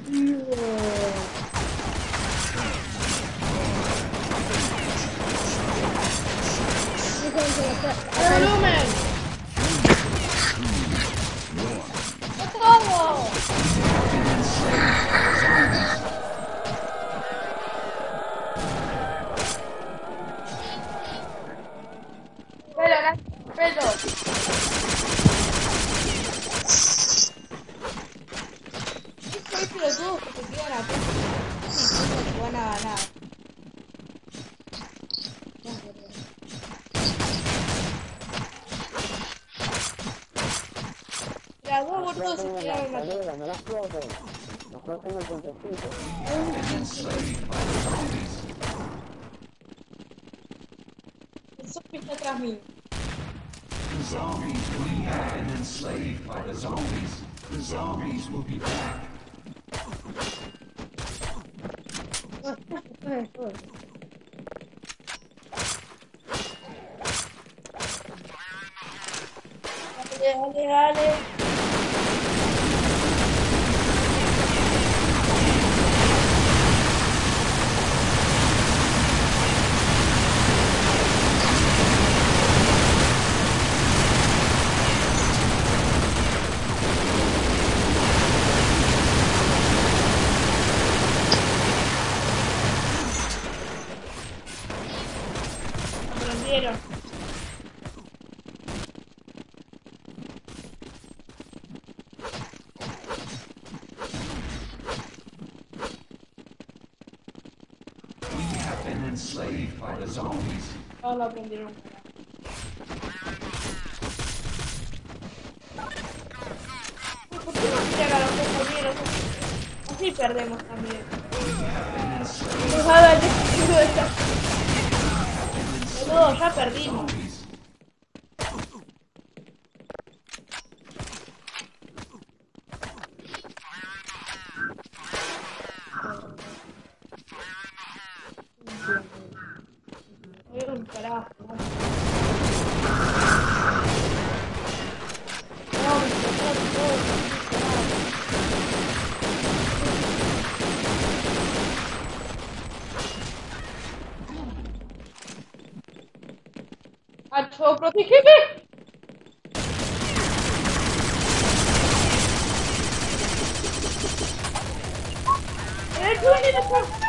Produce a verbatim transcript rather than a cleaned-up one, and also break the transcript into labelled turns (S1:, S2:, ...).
S1: ¡El volumen! ¡Todo! ¡Pelo, pelo! Soy pelotudo que te quedan acá. Sí, que van a ganar. Las dos boludos se quedaron acá. El zombie está atrás mío.
S2: The zombies we have been enslaved by the zombies. The zombies will be back.
S1: Dale, dale, dale. Aprendieron.
S2: Enslaved by the zombies.
S1: No lo aprendieron. ¿Por qué no tiran a los compañeros? Así perdemos también. Dejad al destino esta. No, ya perdimos. Era un carajo. No, me explotaron todo. ¡Acho, protégeme! ¡Eh, tú, ven, ven, ven!